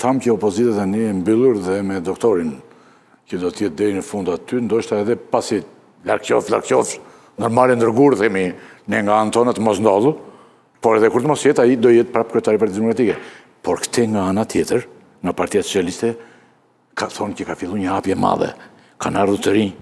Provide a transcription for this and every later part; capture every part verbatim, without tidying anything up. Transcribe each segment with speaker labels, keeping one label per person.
Speaker 1: thamë që opozita tani e mbyllur dhe me doktorin, që do t'jetë deri në fund aty, ndoshta edhe pasi larg qof, larg qof, normale ndërgur, themi, ne nga anë tonë të mos ndodhu, por edhe kur të mos jetë, ai do jetë prapë kryetari i Partisë Demokratike. Por këte nga ana tjetër, nga Partia Socialiste, ka thonë që ka filluar një hapje madhe. Kanë ardhur të rinj.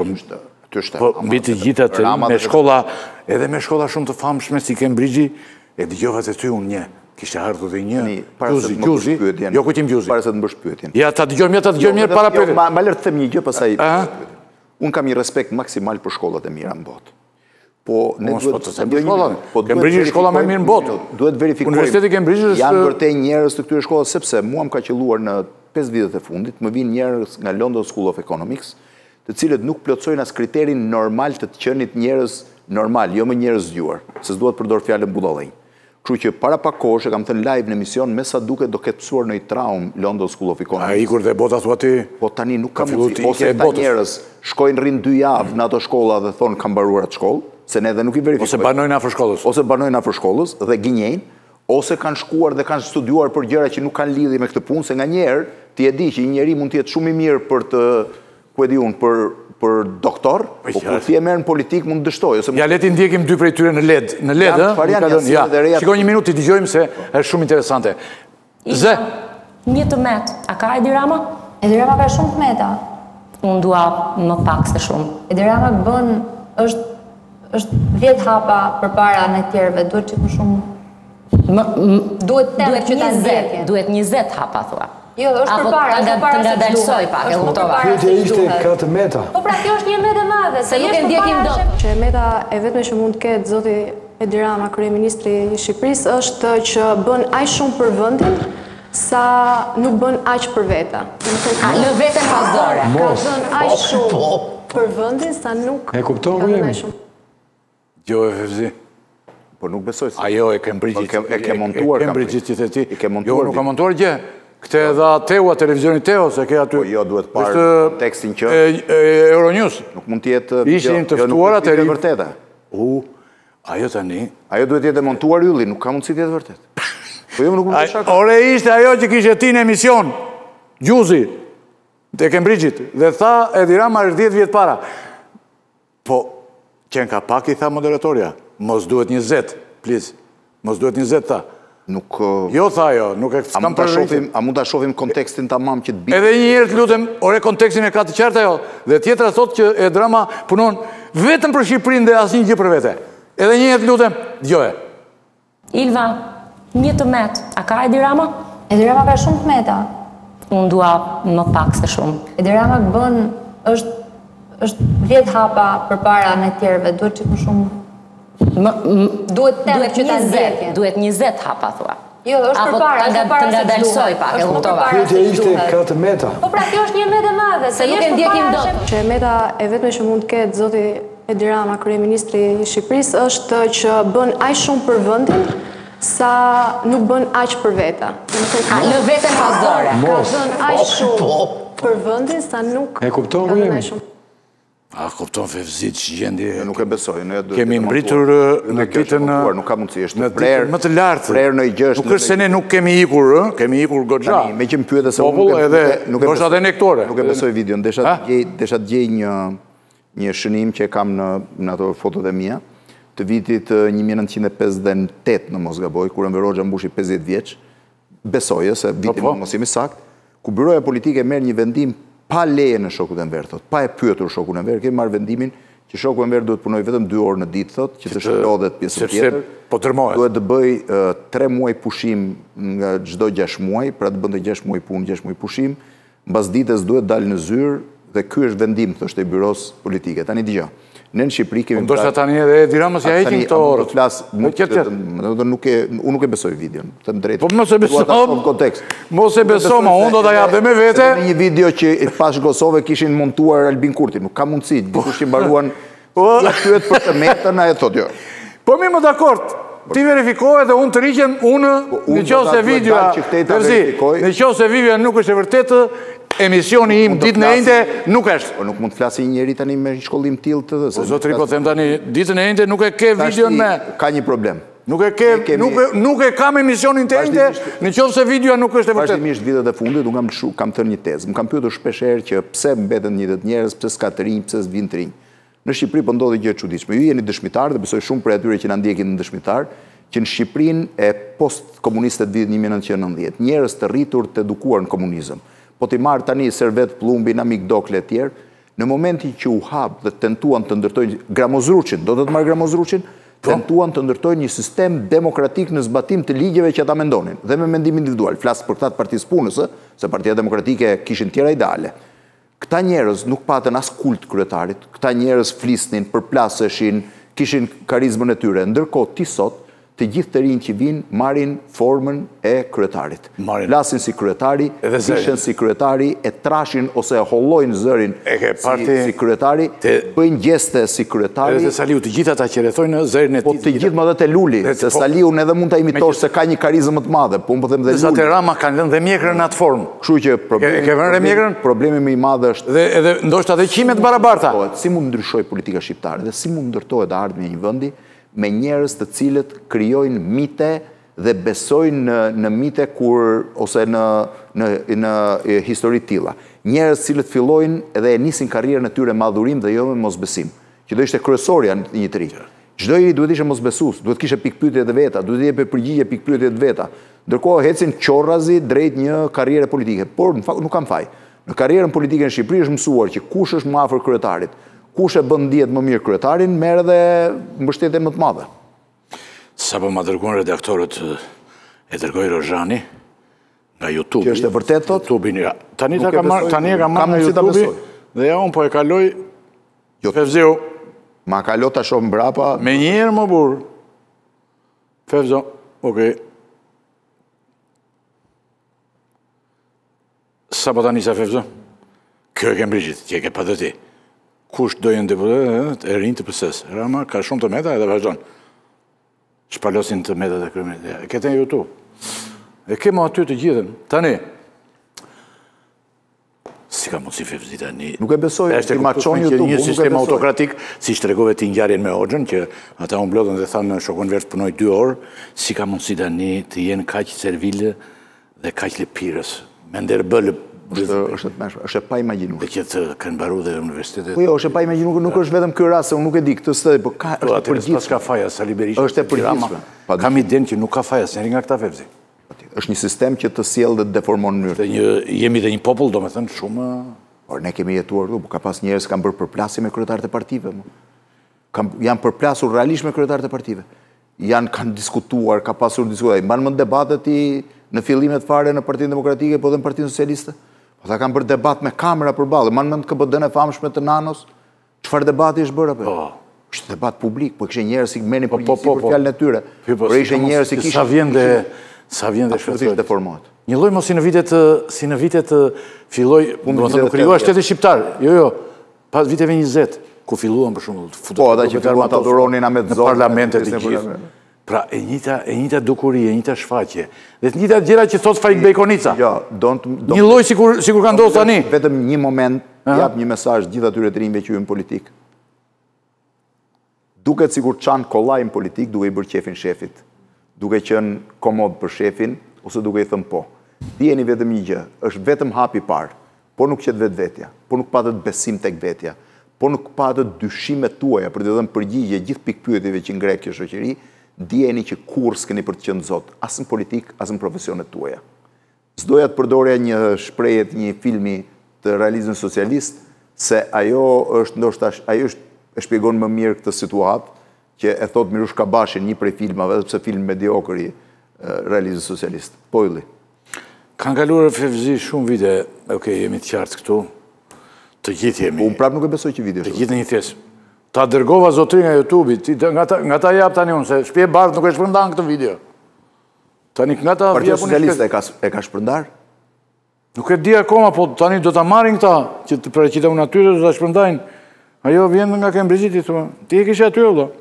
Speaker 1: Po mbi të gjitha të rinj, me shkolla, edhe me shkolla shumë të famshme si Cambridge, e dëgjova të ty unë një. Kishte ardhur dhe një Gjuzi, Gjuzi, jo kujtim Gjuzi.
Speaker 2: Para se të mbësh pyetjen.
Speaker 1: Ja, ta dëgjojmë, ja ta dëgjojmë mirë para pyetjes.
Speaker 2: Ma lërë të them një gjë, pastaj. Unë kam një respekt maksimal për shkollat e mira në botë. Po ne duhet
Speaker 1: të them shkollën. Cambridge është shkolla më e mirë në botë.
Speaker 2: Duhet verifikojmë.
Speaker 1: Universiteti Cambridge është
Speaker 2: janë vërtet njerëz të këtyre shkollave, sepse mua më ka qelluar në pesë vitet e fundit, më vinë njerëz nga London School of Economics, të cilët nuk plotësojnë as kriterin normal të të qenit njerëz normal, jo më njerëz zgjuar, se s'duhet përdor fjalën budallënj. Kështu që para pak kohësh e kam thënë live në emision, me sa duket do ketë pësuar në i traum London School of Economics.
Speaker 1: A ikur dhe bota thua ti?
Speaker 2: Po tani nuk ka mundësi. Ose ta njerëz shkojnë rrinë dy javë në ato shkolla dhe thonë kam mbaruar atë shkollë, se ne edhe nuk i verifikojmë.
Speaker 1: Ose banojnë afër shkollës.
Speaker 2: Ose banojnë afër shkollës dhe gënjejnë, ose kanë shkuar dhe kanë studiuar për gjëra që nuk kanë lidhje me këtë punë, se nganjëherë ti e di që një njeri mund të jetë shumë i mirë për të, ku e di unë, për për doktor, po kur ti e merr në politik mund të dështoj.
Speaker 1: Ja le ti ndjekim dy prej tyre në led. Në led, ë? Shikoj një minutë, ti dëgjojmë se është shumë interesante. Zë.
Speaker 3: Një të met. A ka Edi Rama?
Speaker 4: Edi Rama ka shumë të meta.
Speaker 3: Unë dua më pak se shumë.
Speaker 4: Edi Rama bën është është dhjetë hapa përpara në tjerëve, duhet çik më shumë. Duhet temë që ta ndjekë.
Speaker 3: Duhet njëzet hapa thua.
Speaker 4: Jo, është përpara, është përpara se të
Speaker 3: dalsoj pak, e kuptova.
Speaker 5: Pyetja ishte katër meta.
Speaker 4: Po pra kjo është një metë e madhe,
Speaker 3: se nuk e ndjekim dot.
Speaker 6: Që meta e vetme që mund të ketë zoti Edi Rama, kryeministri i Shqipërisë, është që bën aq shumë për vendin sa nuk bën aq për vete.
Speaker 3: A lë veten pas dore.
Speaker 6: Ka bën aq shumë për vendin sa nuk.
Speaker 5: E kupton ku jemi?
Speaker 1: Jo e Fevzi.
Speaker 2: Po nuk besoj se.
Speaker 1: Ajo e Cambridge.
Speaker 2: E ke montuar
Speaker 1: Cambridge që the ti.
Speaker 2: E ke montuar.
Speaker 1: Jo, nuk ka montuar gjë. Këtë edhe Teua, televizionit Teo, se ke aty...
Speaker 2: Po jo, duhet parë tekstin që...
Speaker 1: Euronews.
Speaker 2: Nuk mund tjetë...
Speaker 1: Ishin tëftuara të
Speaker 2: rrimë. Vërteta.
Speaker 1: U, ajo tani...
Speaker 2: Ajo duhet jetë montuar ylli, nuk ka mundësi tjetë vërtet. Po jo, nuk mund të shaka.
Speaker 1: Ore ishte ajo që kishe ti në emision, Gjuzi, të Cambridge-it, dhe tha Edi Rama është dhjetë vjetë para. Po, qenë ka pak i tha moderatorja, mos duhet një zetë, please, mos duhet një zetë, tha.
Speaker 2: Nuk...
Speaker 1: Jo, tha jo, nuk e s'kam përrejtë.
Speaker 2: A mund të shofim kontekstin të mam që të bitë?
Speaker 1: Edhe një njërë të lutem, ore kontekstin e ka të qarta jo, dhe tjetëra thot që Edi Rama punon vetëm për Shqipërinë dhe asnjë gjë për vete. Edhe një njërë të lutem, dëgjoje.
Speaker 3: Ilva, një të met, a ka Edi Rama?
Speaker 4: Edi Rama ka shumë të meta.
Speaker 3: Unë dua më pak se shumë.
Speaker 4: Edi Rama bën është është dhjetë hapa përpara në tjerëve, duhet çik më shumë. Duhet temë që ta ndjekë.
Speaker 3: Duhet njëzet hapa thua.
Speaker 4: Jo, është përpara, është përpara se të
Speaker 3: dalsoj pak, e kuptova.
Speaker 5: Pyetja ishte katër meta.
Speaker 4: Po pra kjo është një metë e madhe,
Speaker 3: se nuk e ndjekim dot.
Speaker 6: Që meta e vetme që mund të ketë zoti Edi Rama, kryeministri i Shqipërisë, është që bën aq shumë për vendin sa nuk bën aq për vete.
Speaker 3: A lë veten pas dore.
Speaker 6: Ka bën aq shumë për vendin sa nuk.
Speaker 5: E kupton ku jemi?
Speaker 1: A kupton Fevzit që gjendi...
Speaker 2: Nuk e besoj.
Speaker 1: Kemi mbritur në ditën...
Speaker 2: Nuk ka mundësi, është prerë...
Speaker 1: Më të lartë.
Speaker 2: Prerë në i gjështë...
Speaker 1: Nuk është se ne nuk kemi ikur, kemi ikur gogja.
Speaker 2: Me që më pyete se...
Speaker 1: Popull edhe... Nuk e besoj.
Speaker 2: Nuk e besoj videon. Desha të gjej një shënim që e kam në ato fotot e mia, të vitit një mijë nëntëqind e pesëdhjetë e tetë në Mosgaboj, kur Enver Hoxha mbushi pesëdhjetë vjeç, besoj, se vitin mos jemi sakt, ku byroja politike merr një vendim pa leje në shokut Enver, thot, pa e pyetur shokun Enver, kemi marrë vendimin që shoku Enver duhet punoj vetëm dy orë në ditë, thot, që të shëlodhet pjesën tjetër.
Speaker 1: Po tërmohet.
Speaker 2: Duhet të bëj tre muaj pushim nga çdo gjashtë muaj, pra të bënte gjashtë muaj punë, gjashtë muaj pushim, mbas ditës duhet dalë në zyrë dhe ky është vendim, thoshte i byros politike. Tani dëgjoj. Ne në Shqipëri kemi...
Speaker 1: Ndoshta tani edhe Edi Rama si heqin këto orë.
Speaker 2: Unë nuk e besoj videon.
Speaker 1: Po mos e besom, mos e besom, ma unë do t'a jap dhe me vete.
Speaker 2: Një video që pas Kosovë kishin montuar Albin Kurti, nuk ka mundësi, dikush që mbaruan, ja pyet për të metën, a e thot jo.
Speaker 1: Po mi më dakord, ti verifikohet dhe unë të rriqem, unë në qoftë se videoa, në qoftë se videoa nuk është e vërtetë, emisioni im ditën e njëjtë nuk është.
Speaker 2: Po nuk mund të flasë një njeri tani me shkollim tillë të dhe.
Speaker 1: Po zotëri, po them tani, ditën e njëjtë nuk e ke videon me...
Speaker 2: Ka një problem.
Speaker 1: Nuk e, ke, nuk e, nuk e kam emisionin të ende, në qoftë se videoja nuk është e vërtet.
Speaker 2: Vazhdimisht vitet e fundit, unë kam, kam thënë një tezë. Më kam pyetur shpesh herë që pse mbeten njëjtët njerëz, pse s'ka të rinj, pse s'vin të rinj. Në Shqipëri po ndodhi gjë e çuditshme. Ju jeni dëshmitar dhe besoj shumë për atyre që na ndjekin në dëshmitar, që në Shqipërinë e post-komuniste të vitit një mijë e nëntëqind e nëntëdhjetë, njerëz të rritur të edukuar në komunizëm. Po ti marr tani Servet Plumbin, Amik Dokle etj. Në momentin që u hap dhe tentuan të ndërtojnë Gramozruçin, do të të marrë Gramozruçin, tentuan të ndërtojnë një sistem demokratik në zbatim të ligjeve që ata mendonin, dhe me mendim individual. Flas për këta të Partisë Punës, se Partia Demokratike kishin tjera ideale. Këta njerëz nuk patën as kult kryetarit, këta njerëz flisnin, përplaseshin, kishin karizmën e tyre, ndërkohë ti sot të gjithë të rinj që vinë marrin formën e kryetarit. Flasin si kryetari, vishen si kryetari, e trashin ose e hollojnë zërin si, si kryetari, bëjnë gjeste si kryetari.
Speaker 1: Edhe Saliu, të gjithë ata që rrethojnë zërin e tij.
Speaker 2: Po të gjithë më dhe të Luli, se Saliu edhe mund ta imitosh se ka një karizmë më të madhe, po unë po them dhe Luli.
Speaker 1: Sa të Rama kanë lënë dhe mjekrën në atë formë.
Speaker 2: Kështu që problemi,
Speaker 1: ke vënë mjekrën?
Speaker 2: Problemi më i madh është
Speaker 1: dhe edhe ndoshta edhe qimet barabarta.
Speaker 2: Si mund ndryshoj politika shqiptare dhe si mund ndërtohet ardhmja e një vendi me njerëz të cilët krijojnë mite dhe besojnë në, në mite kur, ose në, në, në histori tilla. Njerëz të cilët fillojnë dhe e nisin karrierën e tyre madhurim dhe jo me mosbesim, që do ishte kryesorja në një të ri. Çdo njeri duhet ishte mosbesues, duhet kishte pikpyetje të veta, duhet të jepte përgjigje pikpyetje të veta. Ndërkohë hecin qorrazi drejt një karriere politike, por në fakt nuk kanë faj. Në karrierën politike në Shqipëri është mësuar që kush është më afër kryetarit, kush e bën dihet më mirë kryetarin, merr edhe mbështetje më të madhe.
Speaker 1: Sapo ma dërguan redaktorët e dërgoi Rozhani nga YouTube.
Speaker 2: Që është e vërtet thot?
Speaker 1: YouTube-in, ja. Tani ta kam marr, tani e kam marr nga YouTube dhe ja un po e kaloj Fevziu.
Speaker 2: Ma kalo ta shoh mbrapa.
Speaker 1: Me një herë më burr. Fevzo, okay. Sapo tani sa Fevzo? Kjo e kem Brigjit, që e ke patë ti. Kush do jenë deputet e rinj të P S-s. Rama ka shumë të meta edhe vazhdon. Shpalosin të metat e kryeministit. E ke në YouTube. E kemo aty të gjithën. Tani, si ka mundësi Fevzi tani?
Speaker 2: Nuk e besoj, ti ma qon YouTube,
Speaker 1: një sistem autokratik, si shtregove ti ngjarjen me Hoxhën, që ata u mblodhën dhe thanë në shokun vetë punoj dy orë, si ka mundësi tani të jenë kaq servile dhe kaq lëpirës. Me nderbëlë
Speaker 2: është e pa imagjinuar.
Speaker 1: Dhe që të kanë mbaruar dhe universitetet.
Speaker 2: Po jo, është e pa imagjinuar, nuk është vetëm ky rast, se unë nuk e di këtë stë, po ka është e përgjithshme.
Speaker 1: Pas ka faja Sali Berisha.
Speaker 2: Është e përgjithshme.
Speaker 1: Kam idenë që nuk ka faja asnjëri nga këta Fevzi.
Speaker 2: Është një sistem që të sjell dhe të deformon në mënyrë.
Speaker 1: Një jemi dhe një popull, domethënë shumë.
Speaker 2: Por ne kemi jetuar këtu, ka pas njerëz që kanë bërë përplasje me kryetarët e partive. Janë përplasur realisht me kryetarët e partive. Janë kanë diskutuar, ka pasur diskutuar. Mban më debatet i në fillimet fare në Partinë Demokratike, po dhe në Partinë Socialiste. Ata kanë bërë debat me kamera përballë, man mend K P D-n e famshme të Nanos, çfarë debati është bërë apo? Ishte debat publik, po kishte njerëz që merrnin përgjegjësi për fjalën e tyre. Por ishte njerëz që kishin
Speaker 1: sa vjen dhe sa vjen dhe
Speaker 2: shpërthyer deformohet.
Speaker 1: Një lloj mos si në vitet si në vitet filloi, domethënë u krijua shteti shqiptar. Jo, jo. Pas viteve njëzet, ku filluan për shembull
Speaker 2: futbolli. Po, ata që filluan ta adhuronin Ahmet Zot
Speaker 1: në parlamentet e gjithë. Pra, e njëta, e njëta dukuri, e njëta shfaqje. Dhe të njëta gjëra që thot Faik Bejkonica.
Speaker 2: Jo, don't, don't,
Speaker 1: një lloj sikur sikur ka ndodhur tani.
Speaker 2: Vetëm një moment jap një mesazh gjithë atyre të rinjve që hyjnë politik. Duket sikur çan kollajin politik duke i bërë qefin shefit. Duke qenë komod për shefin ose duke i thënë po. Dijeni vetëm një gjë, është vetëm hapi i parë, por nuk qet vetvetja, por nuk patët besim tek vetja, por nuk patët dyshimet tuaja për të dhënë përgjigje gjithë pikpyetjeve që ngre kjo shoqëri. Dijeni që kur s'keni për të qenë zot, as në politik, as në profesionet tuaja. S'doja të përdorja një shprehje të një filmi të realizmit socialist, se ajo është ndoshta ajo është e shpjegon më mirë këtë situatë që e thot Mirush Kabashin, një prej filmave, edhe pse film mediokër i realizmit socialist. Po Ylli.
Speaker 1: Kanë kaluar Fevzi shumë vite, okay, jemi të qartë këtu. Të gjithë jemi.
Speaker 2: Unë prapë nuk e besoj që video.
Speaker 1: Të gjithë në një thjesë. Ta dërgova zotri nga YouTube-i, nga ta, nga ta jap tani unë, se shpje bardh nuk e shpërndan këtë video. Tani nga ta...
Speaker 2: Partia Socialiste e ka, e ka shpërndar?
Speaker 1: Nuk e di akoma, po tani do ta marrin këta, që të preqita unë atyre do ta shpërndajnë. Ajo vjen nga Kembrigjiti, thua. Ti e kishe aty, vëlla.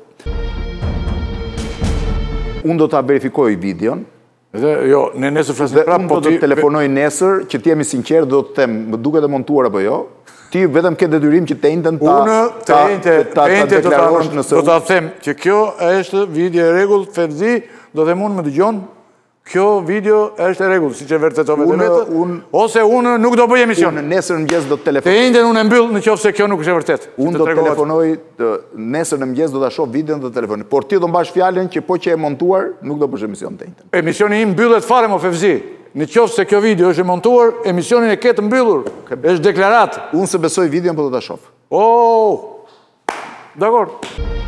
Speaker 2: Unë do ta verifikoj videon.
Speaker 1: Dhe, jo, ne nesër flasim prapë,
Speaker 2: po ti... Unë do të telefonoj nesër, që ti jemi sinqerë, do të them, më duket e montuar apo jo, Ti vetëm ke detyrim që të njëjtën ta
Speaker 1: Unë të
Speaker 2: ta
Speaker 1: ente,
Speaker 2: ta
Speaker 1: të ente do
Speaker 2: deklarosh
Speaker 1: ta
Speaker 2: nëse
Speaker 1: do ta them që kjo është video e rregullt, Fevzi, do them unë më dëgjon. Kjo video është e rregullt, siç e vërtetove
Speaker 2: Unë-
Speaker 1: vetë.
Speaker 2: unë-
Speaker 1: Ose unë nuk do bëj emision.
Speaker 2: unë nesër mëngjes do të
Speaker 1: Të
Speaker 2: telefonoj.
Speaker 1: enden unë e mbyll në qoftë se kjo nuk është e vërtetë.
Speaker 2: Unë do të telefonoj të- nesër në mëngjes do ta shoh videon dhe të telefonoj. Por ti do mbash fjalën që po që e montuar nuk do bësh emision të njëjtën.
Speaker 1: Emisioni im mbyllet fare mo Fevzi. Në qoftë se kjo video është e montuar, emisionin e ketë mbyllur. Është deklaratë.
Speaker 2: Unë se besoj videon po do ta shoh.
Speaker 1: Oh! Dakor.